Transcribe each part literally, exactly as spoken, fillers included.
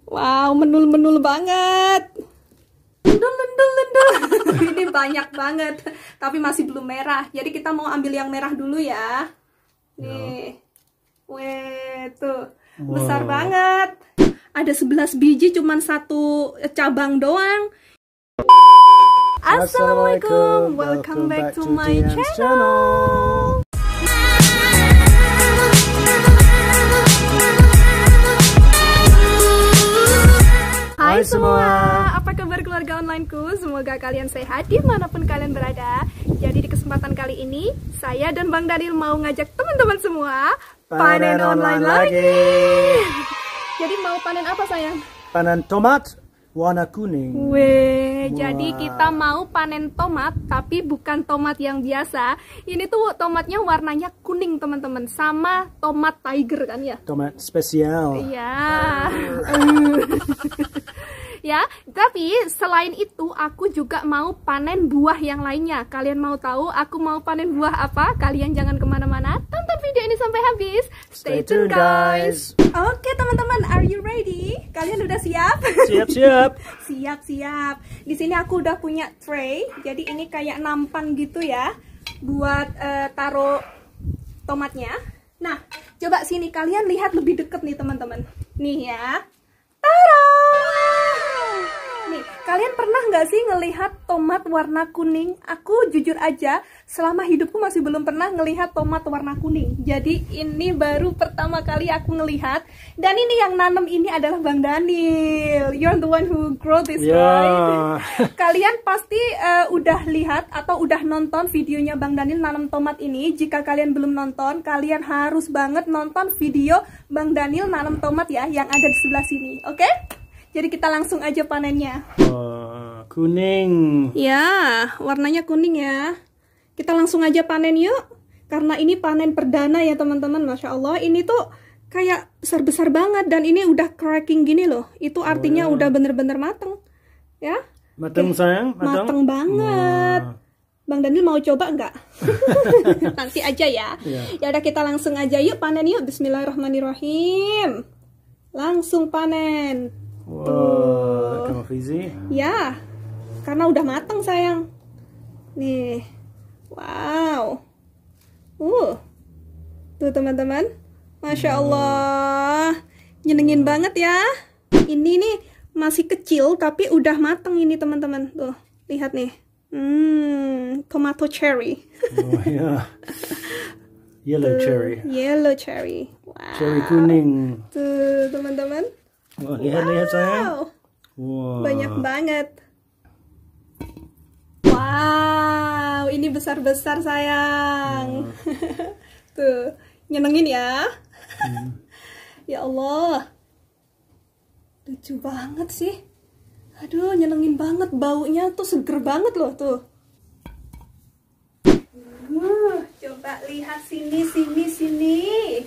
Wow, menul-menul banget. Lendul, lendul, lendul. Ini banyak banget, tapi masih belum merah. Jadi kita mau ambil yang merah dulu ya. Nih. Weh, tuh. Wow. Besar banget. Ada sebelas biji, cuman satu cabang doang. Assalamualaikum, welcome back to my channel. Hai semua, apa kabar keluarga onlineku? Semoga kalian sehat dimanapun kalian berada. Jadi di kesempatan kali ini, saya dan Bang Daniel mau ngajak teman-teman semua panen, panen online, online lagi. Jadi mau panen apa sayang? Panen tomat warna kuning. Weh, wow. Jadi kita mau panen tomat, tapi bukan tomat yang biasa. Ini tuh tomatnya warnanya kuning teman-teman, sama tomat tiger kan ya? Tomat spesial. Iya. Ya, tapi selain itu aku juga mau panen buah yang lainnya. Kalian mau tahu aku mau panen buah apa? Kalian jangan kemana-mana, tonton video ini sampai habis. Stay, Stay tuned guys. Oke teman-teman, are you ready? Kalian udah siap? Siap-siap. Siap-siap. Di sini aku udah punya tray. Jadi ini kayak nampan gitu ya, buat uh, taruh tomatnya. Nah, coba sini kalian lihat lebih deket nih teman-teman. Nih ya. Tada! Nih, kalian pernah nggak sih ngelihat tomat warna kuning? Aku jujur aja, selama hidupku masih belum pernah ngelihat tomat warna kuning. Jadi ini baru pertama kali aku ngelihat. Dan ini yang nanam ini adalah Bang Daniel. You're the one who grow this, yeah. Right? Kalian pasti uh, udah lihat atau udah nonton videonya Bang Daniel nanam tomat ini. Jika kalian belum nonton, kalian harus banget nonton video Bang Daniel nanam tomat ya, yang ada di sebelah sini. Oke? Okay? Jadi kita langsung aja panennya. Oh, kuning. Ya, warnanya kuning ya. Kita langsung aja panen yuk. Karena ini panen perdana ya teman-teman. Masya Allah, ini tuh kayak besar-besar banget. Dan ini udah cracking gini loh. Itu artinya oh, ya. Udah bener-bener mateng. Ya. Mateng eh, sayang? Mateng, mateng banget. Wow. Bang Daniel mau coba nggak? Nanti aja ya. Ya. Ya udah kita langsung aja yuk panen yuk. Bismillahirrahmanirrahim. Langsung panen. Wow, kamu Fizi? Ya, karena udah matang sayang. Nih, wow. Uh, tuh teman-teman, masya Allah, nyenengin banget ya. Ini nih masih kecil tapi udah matang ini teman-teman. Tuh, lihat nih. Hmm, tomato cherry. Oh ya. Yellow tuh, cherry. Yellow cherry. Wow. Cherry kuning. Tuh teman-teman. Wah, lihat-lihat wow. Sayang. Wow. Banyak banget. Wow, ini besar-besar sayang. Wow. Tuh, nyenengin ya. Hmm. Ya Allah. Lucu banget sih. Aduh, nyenengin banget. Baunya tuh seger banget loh tuh. Uh, coba lihat sini, sini, sini.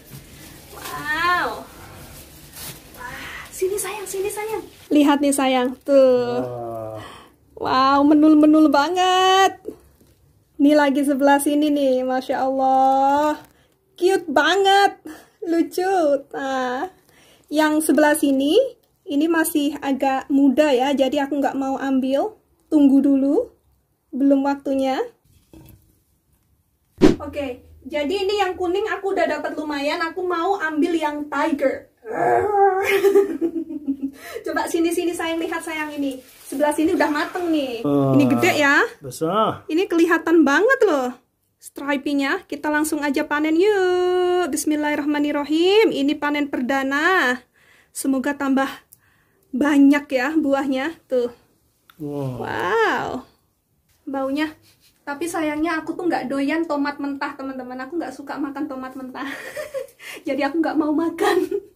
Wow. Sini sayang, sini sayang. Lihat nih sayang, tuh. Wow, menul-menul banget. Ini lagi sebelah sini nih, masya Allah. Cute banget, lucu. Nah, yang sebelah sini, ini masih agak muda ya, jadi aku nggak mau ambil. Tunggu dulu, belum waktunya. Oke, jadi ini yang kuning aku udah dapat lumayan. Aku mau ambil yang tiger. Coba sini-sini sayang, lihat sayang ini. Sebelah sini udah mateng nih. Uh, ini gede ya. Besar. Ini kelihatan banget loh stripingnya. Kita langsung aja panen yuk. Bismillahirrahmanirrahim. Ini panen perdana. Semoga tambah banyak ya buahnya. Tuh. Wow. Wow. Baunya. Tapi sayangnya aku tuh nggak doyan tomat mentah teman-teman. Aku nggak suka makan tomat mentah. Jadi aku nggak mau makan.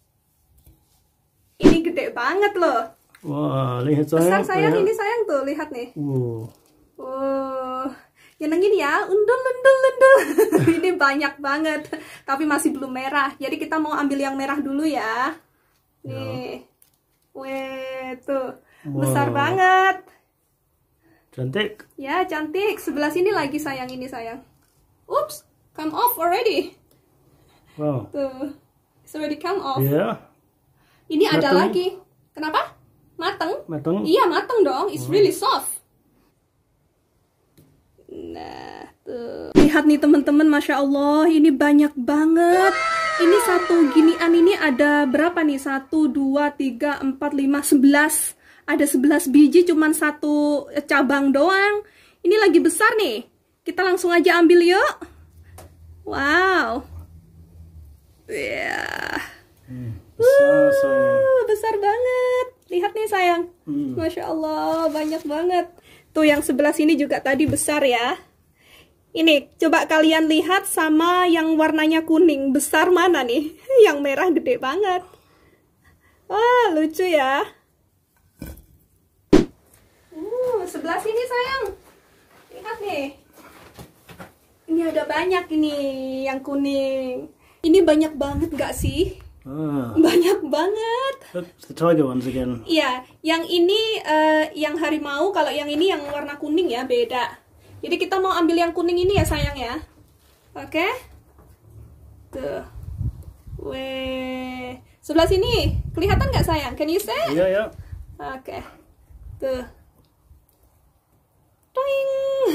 Ini gede banget loh. Wah, lihat sayang. Besar sayang, ini sayang tuh, lihat nih. Wow. Wow. Nyenengin ya, undul, undul, undul. Ini banyak banget. Tapi masih belum merah. Jadi kita mau ambil yang merah dulu ya. Nih. Weh, tuh. Wow. Besar banget. Cantik. Ya, cantik. Sebelah sini lagi sayang, ini sayang. Oops, come off already. Wow. Tuh. It's already come off. Yeah. Ini Mateng. ada lagi. Kenapa? Mateng? Mateng? Iya, mateng dong. It's really soft. Nah, tuh. Lihat nih teman-teman, Masya Allah, ini banyak banget. Ini satu ginian ini ada berapa nih? Satu, dua, tiga, empat, lima, sebelas. Ada sebelas biji, cuman satu cabang doang. Ini lagi besar nih. Kita langsung aja ambil yuk. Wow. Ya. Yeah. Hmm, besar, uh, besar banget. Lihat nih sayang. Hmm. Masya Allah, banyak banget. Tuh yang sebelah sini juga tadi besar ya. Ini coba kalian lihat sama yang warnanya kuning. Besar mana nih? Yang merah gede banget. Wah, lucu ya. Uh, sebelah sini sayang. Lihat nih. Ini ada banyak ini yang kuning. Ini banyak banget gak sih? Ah. Banyak banget. That's the tiger ones again. Iya, yang ini uh, yang harimau, kalau yang ini yang warna kuning ya, beda. Jadi kita mau ambil yang kuning ini ya sayang ya. Oke. Tuh. Weh. Sebelah sini, kelihatan nggak sayang? Can you see? Iya, ya. Oke. Tuh. Toing.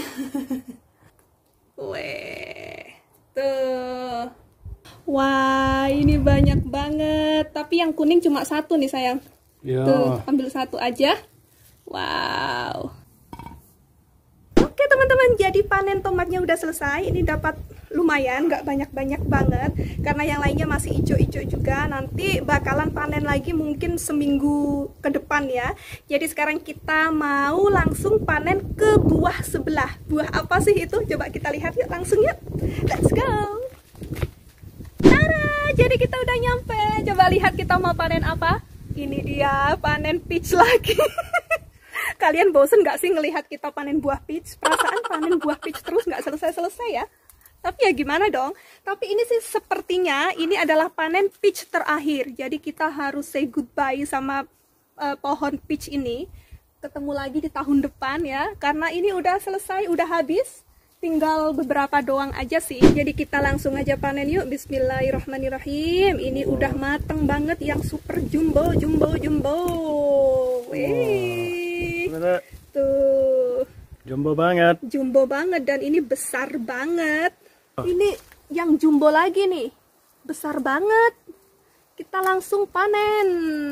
Weh. Tuh. Wah, ini banyak banget. Tapi yang kuning cuma satu nih sayang. Ya. Tuh, ambil satu aja. Wow. Oke teman-teman, jadi panen tomatnya udah selesai. Ini dapat lumayan, nggak banyak-banyak banget. Karena yang lainnya masih hijau-hijau juga. Nanti bakalan panen lagi mungkin seminggu ke depan ya. Jadi sekarang kita mau langsung panen ke buah sebelah. Buah apa sih itu? Coba kita lihat yuk, langsung yuk. Let's go. Tara, jadi kita udah nyampe. Coba lihat kita mau panen apa? Ini dia, panen peach lagi. Kalian bosen gak sih ngelihat kita panen buah peach? Perasaan panen buah peach terus gak selesai-selesai ya? Tapi ya gimana dong? Tapi ini sih sepertinya ini adalah panen peach terakhir. Jadi kita harus say goodbye sama uh, pohon peach ini. Ketemu lagi di tahun depan ya. Karena ini udah selesai, udah habis. Tinggal beberapa doang aja sih. Jadi kita langsung aja panen yuk. Bismillahirrahmanirrahim. Ini udah mateng banget, yang super jumbo, jumbo, jumbo. Wih. Tuh. Jumbo banget. Jumbo banget dan ini besar banget. Ini yang jumbo lagi nih. Besar banget. Kita langsung panen.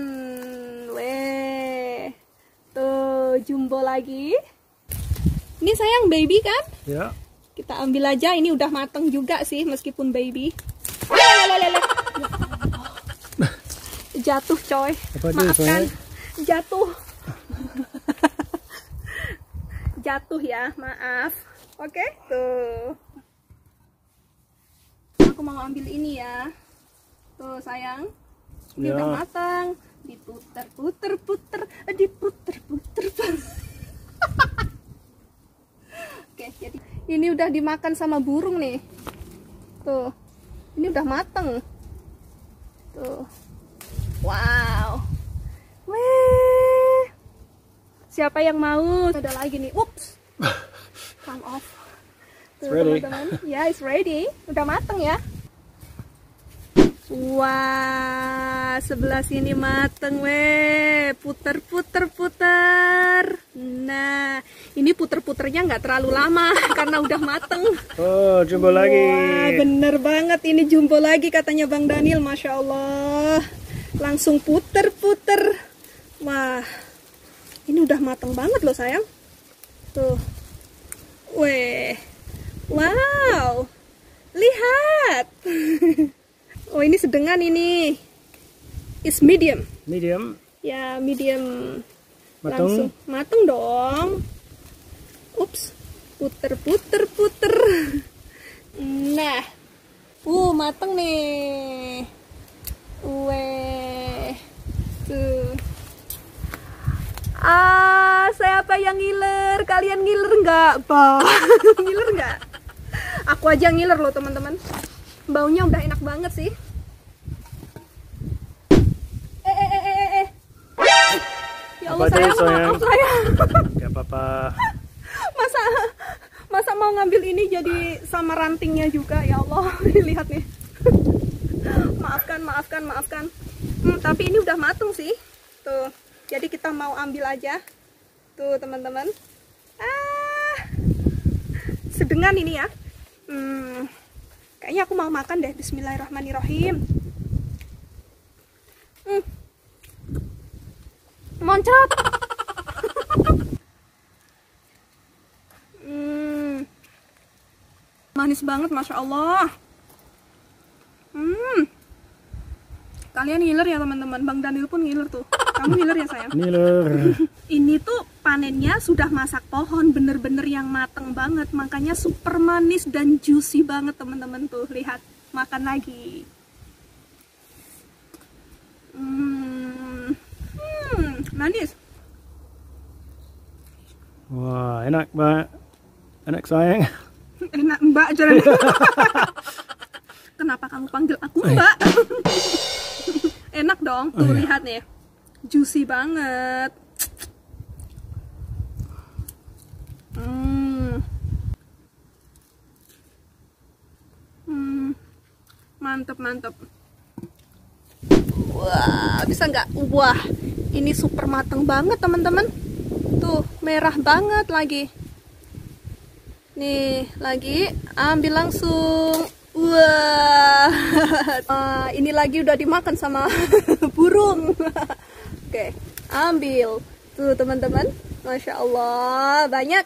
Weh. Tuh, jumbo lagi. Ini sayang baby kan? Ya. Kita ambil aja, ini udah mateng juga sih meskipun baby. Jatuh coy. Apa Maafkan. Jatuh. Jatuh ya, maaf. Oke, tuh. Aku mau ambil ini ya. Tuh sayang. Ini Ya. udah matang. Diputer, puter, puter, diputer, puter, puter. Oke, jadi ini udah dimakan sama burung nih. Tuh. Ini udah mateng. Tuh. Wow. Weh. Siapa yang mau? Ada lagi nih. Ups. Come off. Tuh, teman-teman. Ya, it's ready. Udah mateng ya. Wah, sebelah sini mateng weh. Puter, puter, puter. Nah, ini puter-puternya nggak terlalu lama karena udah mateng. Oh, jumbo lagi. Wah, bener banget. Ini jumbo lagi katanya Bang Daniel. Masya Allah. Langsung puter-puter. Wah, ini udah mateng banget loh sayang. Tuh. Weh. Wow. Lihat. Oh, ini sedengan ini. It's medium. Medium. Ya, medium. Mateng. Langsung mateng dong. Ups. Puter, puter, puter. Nah. Uh, mateng nih. Weh. Tuh. Ah, siapa yang ngiler? Kalian ngiler nggak? Bah. Ngiler nggak? Aku aja ngiler loh teman-teman. Baunya udah enak banget sih. Eh eh eh eh eh. Ya Allah sayang, maaf sayang. Gak apa-apa. Masa masa mau ngambil ini jadi sama rantingnya juga, ya Allah. Lihat nih. Maafkan, maafkan, maafkan. Hmm, tapi ini udah mateng sih. Tuh, jadi kita mau ambil aja. Tuh teman-teman. Ah, sedengan ini ya. Hmm, kayaknya aku mau makan deh. Bismillahirrahmanirrahim. Hmm. Moncrot. Hmm. Manis banget, Masya Allah. Hmm. Kalian ngiler ya teman-teman. Bang Daniel pun ngiler tuh. Kamu ngiler ya sayang? Ngiler. Ini tuh panennya sudah masak pohon, bener-bener yang mateng banget. Makanya super manis dan juicy banget teman-teman tuh. Lihat, makan lagi. Hmm. Hmm, manis. Wah, enak mbak. Enak sayang. Enak mbak jalan. Kenapa kamu panggil aku mbak? Enak dong, tuh oh, iya. Lihat nih, juicy banget. Hmm. Hmm. Mantep mantep. Wah, bisa nggak? Wah, ini super mateng banget teman-teman. Tuh, merah banget lagi. Nih, lagi ambil langsung. Wah, uh, ini lagi udah dimakan sama burung. Oke, ambil. Tuh teman-teman, Masya Allah, banyak.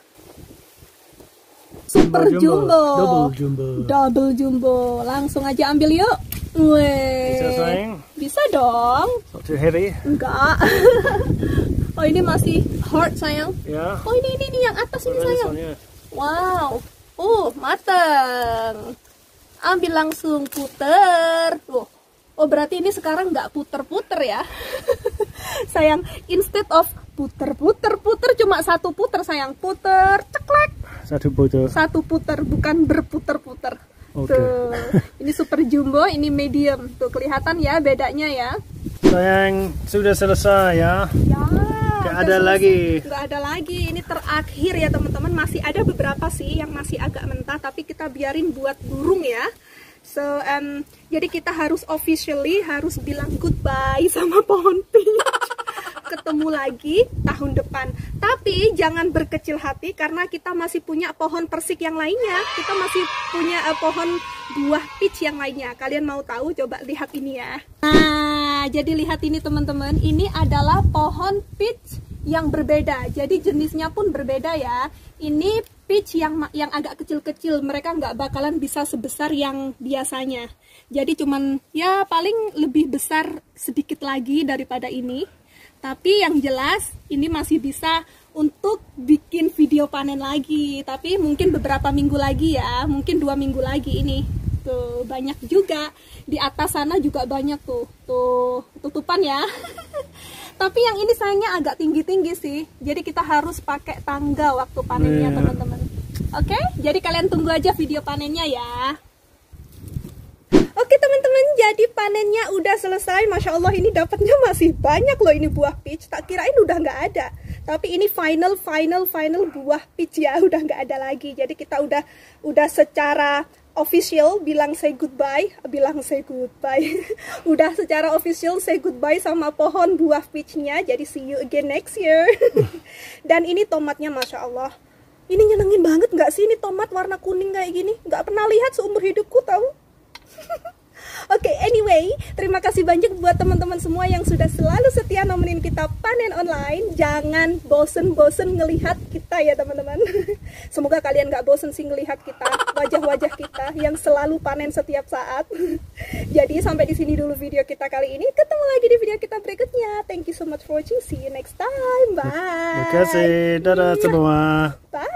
Super jumbo, jumbo. Double jumbo. Double jumbo. Langsung aja ambil yuk. Weh. Bisa sayang? Bisa dong. Not too heavy. Enggak. Oh ini masih hard sayang. Ya. Oh ini ini, ini yang atas ini Oh, sayang. this one, yeah. Wow. Uh, mateng. Ambil langsung puter. Oh, oh berarti ini sekarang nggak puter-puter ya. Sayang, instead of puter-puter-puter cuma satu puter sayang. Puter, ceklek. Satu puter. Satu puter, bukan berputer-puter. Oke. Tuh, ini super jumbo, ini medium. Tuh kelihatan ya bedanya ya. Sayang, sudah selesai ya. Ya. Gak ada lagi. Nggak ada lagi. Ini terakhir ya teman-teman. Masih ada beberapa sih yang masih agak mentah, tapi kita biarin buat burung ya. So, um, jadi kita harus officially harus bilang goodbye sama pohon peach. Ketemu lagi tahun depan. Tapi jangan berkecil hati karena kita masih punya pohon persik yang lainnya. Kita masih punya uh, pohon buah peach yang lainnya. Kalian mau tahu? Coba lihat ini ya. Nah, jadi lihat ini teman-teman. Ini adalah pohon peach yang berbeda. Jadi jenisnya pun berbeda ya. Ini peach yang yang agak kecil-kecil. Mereka nggak bakalan bisa sebesar yang biasanya. Jadi cuman ya paling lebih besar sedikit lagi daripada ini. Tapi yang jelas ini masih bisa untuk bikin video panen lagi. Tapi mungkin beberapa minggu lagi ya. Mungkin dua minggu lagi ini. Tuh banyak juga. Di atas sana juga banyak tuh. Tuh tutupan ya. Tapi yang ini sayangnya agak tinggi-tinggi sih. Jadi kita harus pakai tangga waktu panennya yeah. teman-teman. Oke, jadi kalian tunggu aja video panennya ya. Oke teman-teman, jadi panennya udah selesai. Masya Allah ini dapatnya masih banyak loh ini buah peach. Tak kirain udah nggak ada. Tapi ini final, final, final buah peach ya. Udah nggak ada lagi. Jadi kita udah udah secara official bilang say goodbye. Bilang say goodbye. Udah secara official say goodbye sama pohon buah peachnya. Jadi see you again next year. Dan ini tomatnya Masya Allah. Ini nyenengin banget nggak sih ini tomat warna kuning kayak gini? Nggak pernah lihat seumur hidupku tahu. Oke, okay, anyway, terima kasih banyak buat teman-teman semua yang sudah selalu setia nemenin kita panen online. Jangan bosen-bosen ngelihat kita ya teman-teman. Semoga kalian gak bosen sih ngelihat kita, wajah-wajah kita yang selalu panen setiap saat. Jadi sampai di sini dulu video kita kali ini. Ketemu lagi di video kita berikutnya. Thank you so much for watching. See you next time. Bye. Terima kasih. Dadah semua. Bye.